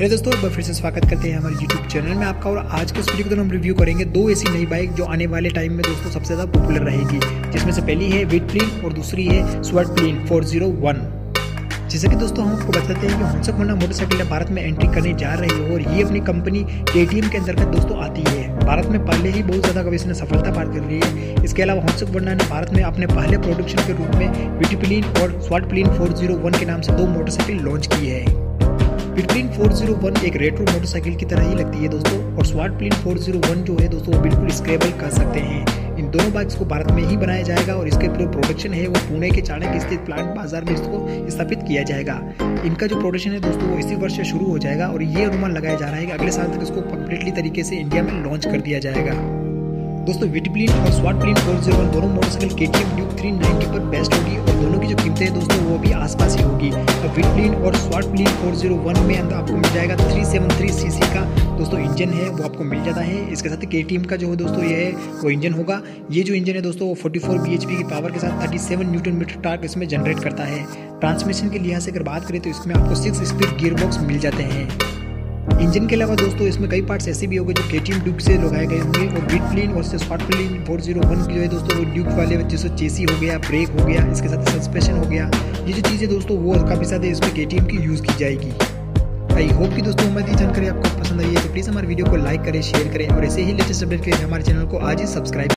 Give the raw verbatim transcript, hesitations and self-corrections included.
Hello दोस्तों, एक बार फिर से स्वागत करते हैं हमारे यूट्यूब चैनल में आपका। और आज के इस वीडियो के दौरान हम रिव्यू करेंगे दो ऐसी नई बाइक जो आने वाले टाइम में दोस्तों सबसे ज़्यादा पॉपुलर रहेगी, जिसमें से पहली है विटप्लीन और दूसरी है स्वाटप्लीन फोर ज़ीरो वन। जैसे कि दोस्तों हम आपको बताते हैं कि होंसक वरना मोटरसाइकिल भारत में एंट्री करने जा रही है और ये अपनी कंपनी केटीएम के अंतर्गत दोस्तों आती है। भारत में पहले ही बहुत ज़्यादा इसने सफलता प्राप्त कर ली है। इसके अलावा होंसक वरना ने भारत में अपने पहले प्रोडक्शन के रूप में विटप्लीन और स्वाटप्लीन फोर ज़ीरो वन के नाम से दो मोटरसाइकिल लॉन्च की है। विटप्लीन फोर ज़ीरो वन एक रेट्रो मोटरसाइकिल की तरह ही लगती है दोस्तों, और स्वाटप्लीन फोर ज़ीरो वन जो है दोस्तों वो बिल्कुल स्क्रेबल कर सकते हैं। इन दोनों बाइक्स को भारत में ही बनाया जाएगा और इसके जो प्रोडक्शन है वो पुणे के चाणक्य स्थित प्लांट बाजार में इसको स्थापित किया जाएगा। इनका जो प्रोडक्शन है दोस्तों वो इसी वर्ष से शुरू हो जाएगा और ये अनुमान लगाया जा रहा है कि अगले साल तक इसको कम्प्लीटली तरीके से इंडिया में लॉन्च कर दिया जाएगा। दोस्तों विटप्लीन और स्वाटप्लीन फोर ज़ीरो वन दोनों motorcycle KTM Duke three ninety पर बेस्ट होगी और दोनों की जो कीमतें हैं दोस्तों वो भी आसपास ही होगी। तो विटप्लीन और स्वाटप्लीन फोर ज़ीरो वन में अंदर आपको मिल जाएगा थ्री सेवन थ्री सीसी का दोस्तों इंजन है, वो आपको मिल जाता है। इसके साथ केटीएम का जो है दोस्तों ये है वो इंजन होगा। ये जो इंजन है दोस्तों वो फोर्टी फोर बीएचपी की पावर के साथ thirty seven newton meter torque इसमें जनरेट करता है। ट्रांसमिशन के लिहाज से अगर बात करें तो इसमें आपको सिक्स स्पीड गियरबॉक्स मिल जाते हैं। इंजन के अलावा दोस्तों इसमें कई पार्ट्स ऐसे भी होंगे जो केटीएम ड्यूक से लगाए गए होंगे और विटप्लीन और स्वाटप्लीन फोर ज़ीरो वन की जो है दोस्तों वो ड्यूक वाले जैसे चेसी हो गया, ब्रेक हो गया, इसके साथ सस्पेंशन हो गया, ये जो चीज़ें दोस्तों वो काफ़ी ज़्यादा इसमें केटीएम की यूज़ की जाएगी। आई होप कि दोस्तों हमारी जानकारी आपको पसंद आई है तो प्लीज़ हमारे वीडियो को लाइक करें, शेयर करें और ऐसे ही लेटेस्ट अपडेट के लिए हमारे चैनल को आज ही सब्सक्राइब